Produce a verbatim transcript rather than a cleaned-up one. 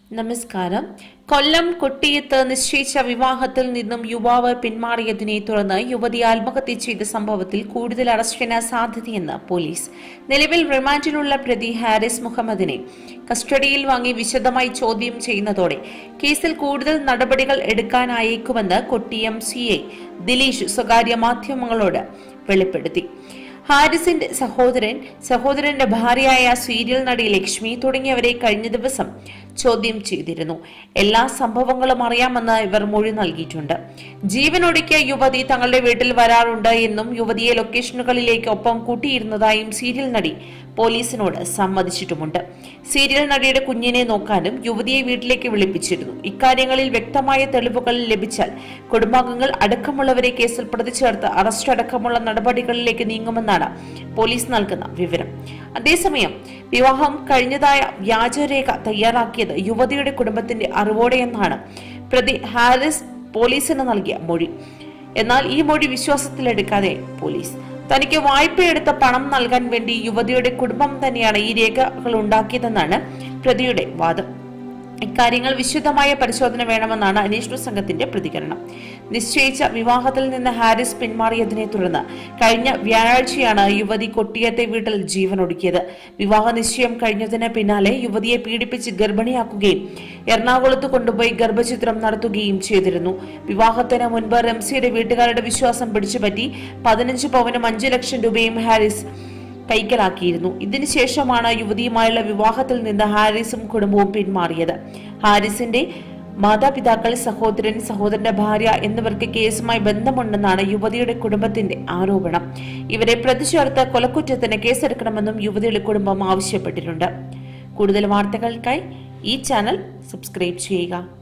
നമസ്കാരം. കൊല്ലം കൊട്ടിയത്ത് നിശ്ചയിച്ച വിവാഹത്തിൽ നിന്നും യുവാവ് പിന്മാറിയതിനെ തുടർന്ന് യുവതി ആത്മഹത്യ ചെയ്ത സംഭവത്തിൽ കൂടുതൽ അറസ്റ്റിന് സാധ്യതയെന്ന് പോലീസ്. നിലവിൽ റിമാൻഡിലുള്ള പ്രതി ഹാരിസ് മുഹമ്മദിനെ കസ്റ്റഡിയിൽ വാങ്ങി വിശദമായി ചോദ്യം ചെയ്യുന്നതോടെ കേസിൽ കൂടുതൽ നടപടികൾ എടുക്കാനായേക്കുമെന്ന് കൊട്ടിയം സി ഐ ദിലീഷ് സ്വകാര്യ മാധ്യമങ്ങളോട് വെളിപ്പെടുത്തി. ഹാരിസിന്റെ സഹോദരൻ, സഹോദരന്റെ ഭാര്യയായ സീരിയൽ നടി ലക്ഷ്മി തുടങ്ങിയവരെ കഴിഞ്ഞ ദിവസം ചോദ്യം ചെയ്തിരുന്നു. എല്ലാ സംഭവങ്ങളും അറിയാമെന്ന് ഇവർ മൊഴി നൽകിയിട്ടുണ്ട്. ജീവനൊടുക്കിയ യുവതി തങ്ങളുടെ വീട്ടിൽ വരാറുണ്ട് എന്നും യുവതിയെ ലൊക്കേഷനുകളിലേക്ക് ഒപ്പം കൂട്ടിയിരുന്നതായും സീരിയൽ നടി പോലീസിനോട് സമ്മതിച്ചിട്ടുമുണ്ട്. സീരിയൽ നടിയുടെ കുഞ്ഞിനെ നോക്കാനും യുവതിയെ വീട്ടിലേക്ക് വിളിപ്പിച്ചിരുന്നു. ഇക്കാര്യങ്ങളിൽ വ്യക്തമായ തെളിവുകൾ ലഭിച്ചാൽ കുടുംബാംഗങ്ങൾ അടക്കമുള്ളവരെ കേസിൽ പ്രതി ചേർത്ത് അറസ്റ്റ് അടക്കമുള്ള നടപടികളിലേക്ക് നീങ്ങുമെന്നാണ് പോലീസ് നൽകുന്ന വിവരം. അതേസമയം വിവാഹം കഴിഞ്ഞതായ വ്യാജരേഖ തയ്യാറാക്കിയത് യുവതിയുടെ കുടുംബത്തിന്റെ അറിവോടെയെന്നാണ് പ്രതി ഹാരിസ് പോലീസിന് നൽകിയ മൊഴി. എന്നാൽ ഈ മൊഴി വിശ്വാസത്തിലെടുക്കാതെ പോലീസ് തനിക്ക് വായ്പയെടുത്ത പണം നൽകാൻ വേണ്ടി യുവതിയുടെ കുടുംബം തന്നെയാണ് ഈ രേഖകൾ ഉണ്ടാക്കിയതെന്നാണ് പ്രതിയുടെ വാദം. ഇക്കാര്യങ്ങൾ വിശദമായ പരിശോധന വേണമെന്നാണ് അന്വേഷണ സംഘത്തിന്റെ പ്രതികരണം. നിശ്ചയിച്ച വിവാഹത്തിൽ നിന്ന് ഹാരിസ് പിന്മാറിയതിനെ തുടർന്ന് കഴിഞ്ഞ വ്യാഴാഴ്ചയാണ് യുവതി കൊട്ടിയത്തെ വീട്ടിൽ ജീവനൊടുക്കിയത്. വിവാഹ നിശ്ചയം കഴിഞ്ഞതിന് പിന്നാലെ യുവതിയെ പീഡിപ്പിച്ച് ഗർഭിണിയാക്കുകയും എറണാകുളത്ത് കൊണ്ടുപോയി ഗർഭചിത്രം നടത്തുകയും ചെയ്തിരുന്നു. വിവാഹത്തിന് മുൻപ് റംസിയുടെ വീട്ടുകാരുടെ വിശ്വാസം പിടിച്ചുപറ്റി പതിനഞ്ച് പവനും അഞ്ചു ലക്ഷം രൂപയും ഹാരിസ് കൈക്കലാക്കിയിരുന്നു. ഇതിനുശേഷമാണ് യുവതിയുമായുള്ള വിവാഹത്തിൽ നിന്ന് ഹാരിസും കുടുംബവും പിന്മാറിയത്. ഹാരിസിന്റെ മാതാപിതാക്കൾ, സഹോദരൻ, സഹോദരന്റെ ഭാര്യ എന്നിവർക്ക് കേസുമായി ബന്ധമുണ്ടെന്നാണ് യുവതിയുടെ കുടുംബത്തിന്റെ ആരോപണം. ഇവരെ പ്രതി ചേർത്ത് കൊലക്കുറ്റത്തിന് കേസെടുക്കണമെന്നും യുവതിയുടെ കുടുംബം ആവശ്യപ്പെട്ടിട്ടുണ്ട്. കൂടുതൽ വാർത്തകൾക്കായി ഈ ചാനൽ സബ്സ്ക്രൈബ് ചെയ്യുക.